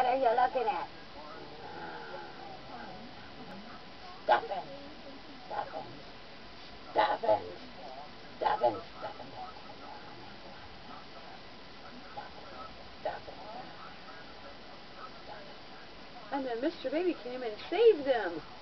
are you looking at? Stuffing. Stuffing. Stuffing. Stuffing. Stuffing. And then Mr. Baby came and saved them.